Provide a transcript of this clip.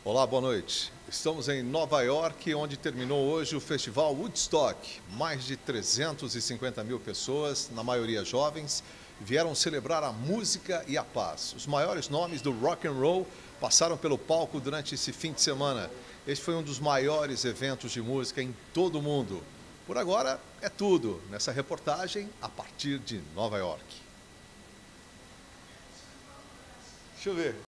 Olá, boa noite. Estamos em Nova York, onde terminou hoje o festival Woodstock. Mais de 350 mil pessoas, na maioria jovens, vieram celebrar a música e a paz. Os maiores nomes do rock and roll passaram pelo palco durante esse fim de semana. Este foi um dos maiores eventos de música em todo o mundo. Por agora, é tudo nessa reportagem a partir de Nova York. Deixa eu ver.